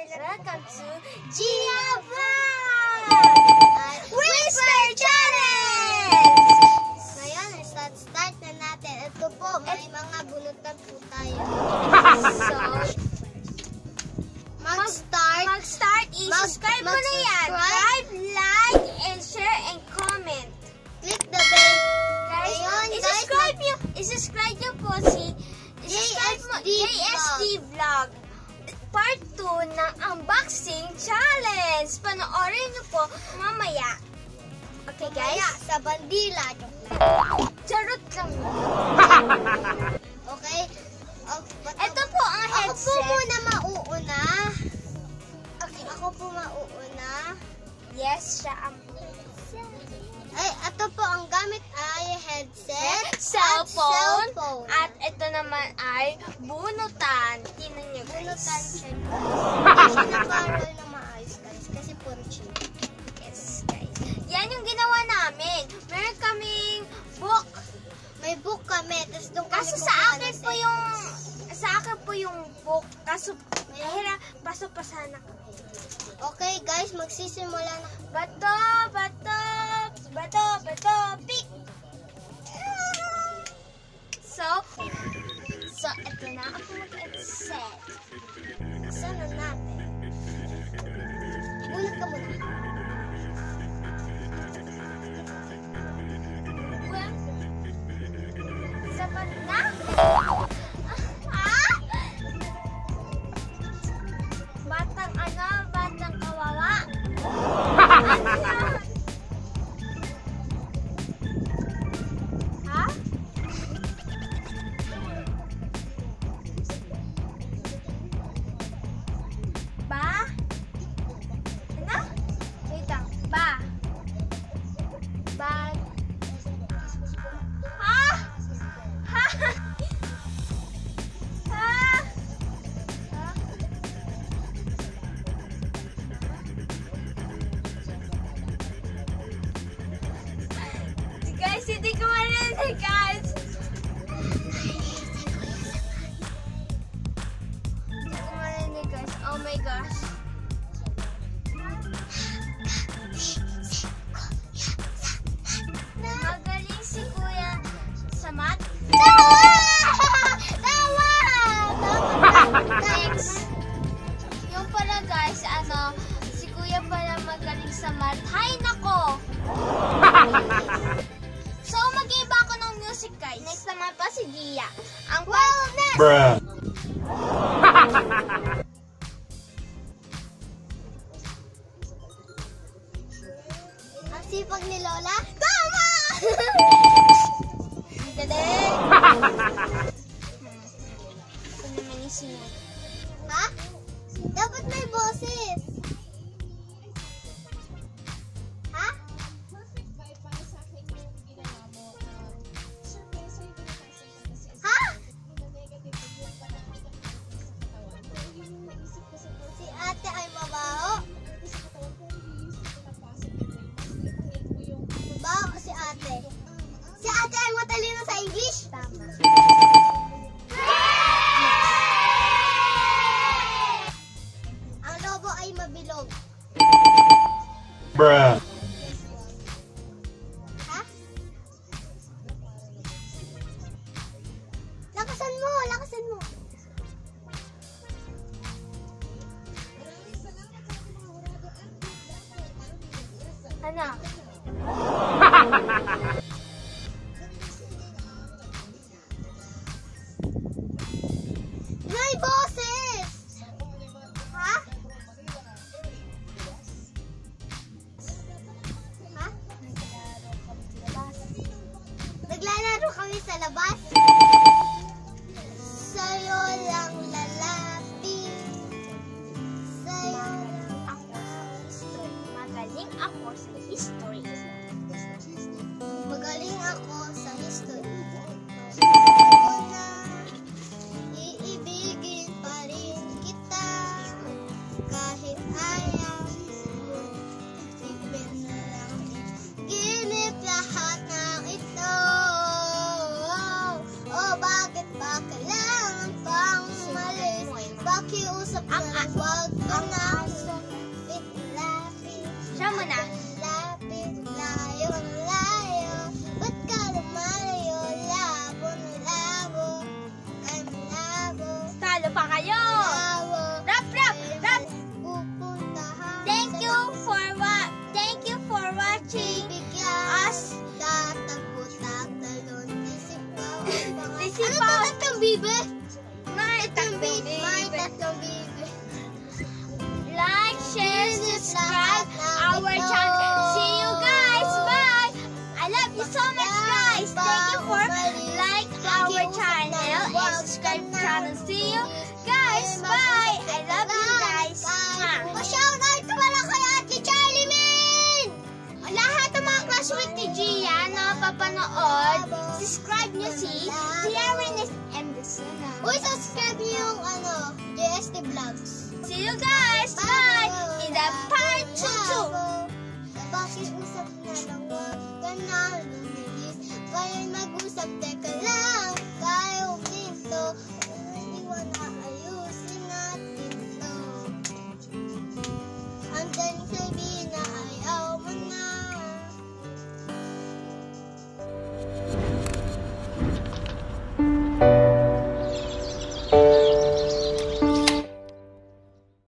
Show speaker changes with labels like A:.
A: Welcome to Gia Vlog! Whisper Challenge!
B: Ngayon, start na natin. Ito po, may mga bunutan po tayo.
A: So, mag-start, i-subscribe mo na yan. Subscribe, like, and share, and comment.
B: Click the bell.
A: Guys, i-subscribe nyo po si JSD Vlog. Part 2 ng unboxing challenge. Panoorin nyo po mamaya. Okay guys?
B: Kaya sa bandila.
A: Charot lang.
B: Okay?
A: Ito po ang headset.
B: Ako po muna mauuna. Okay, ako po mauuna.
A: Yes, siya ang
B: Ay, ito po ang gamit ay headset,
A: cellphone,
B: cellphone.
A: At ito naman ay bunutan. Tingnan nyo guys.
B: Bunutan siya. Hindi siya nakaroon na maayos guys kasi puro cheap.
A: Yes guys. Yan yung ginawa namin. Meron kaming book.
B: May book kami. Tapos doon kami
A: Kaso sa akin po yung book. Kaso paso-pasahan ako.
B: Okay guys, magsisimula na.
A: Bato, pick! So, ito na ako mag-set.
B: Saan na natin? Bunot ka muna.
A: Well, sapat na? Batang kawawa. Ano yan? Ha? Ba? Ano? Wait lang. Ba? Ha? Ha? Guys, hindi ko marinig, guys. Hindi ko marinig, guys. Oh my gosh. Magaling si Kuya sa math.
B: Tawa!
A: Next. Yung pala, guys, si Kuya pala magaling sa math. Hay, nako! So, mag-iba ako ng music, guys. Next naman pa si Gia. Ang wellness!
C: Bruh.
B: Ang sipag ni Lola? Tama!
A: Galing! Ito naman yung sinunod.
B: Ha? Dapat may boses. Ha? Ha? Si ate ay mabaho. Baho si ate. Si ate ay matalino sa English. Tama. Ang lobo ay mabilog.
C: Bruh.
B: Ha? Lakasan mo, lakasan mo.
A: Ano?
B: May boses! Ha? Ha? Naglalaro kami sa labas. Sa'yo lang lalapit. Sa'yo lang.
A: Ako sa history. Magaling ako sa history.
B: Magaling ako sa history. Iibigin pa rin kita kahit ayaw mo. Ipin na lang ginip lahat ng ito. Oh, bakit ba kailangan pang malis? Bakit Pakiusap na lang, wag ka na lapit.
A: Siya muna.
B: Lapit, layo na layo. Ba't ka lumalayo? Labo na labo. Ay malabo.
A: Talo pa kayo.
B: Labo.
A: Rap.
B: Pupuntahan.
A: Thank you for watching us.
B: Tatagpo-tatalon. Disipaw.
A: Disipaw.
B: Ano tatlong bibe?
A: May tatlong
B: May
A: bibe.
B: tatlong bibe.
A: Like, share, subscribe our channel. See you guys. Bye. I love you so much, guys. Thank you for like our channel and subscribe channel. See you guys. Bye. I love you guys.
B: Pa-shoutout ko pala kay Ate Charlie Min!
A: Lahat ng mga classmates ni Gia na papanood, subscribe nyo si Ria and the Suna.
B: Uy, subscribe niyo yung JST Vlogs.
A: See you guys. Bye. In the part 2.
B: Pakiusap na lang, wag ka na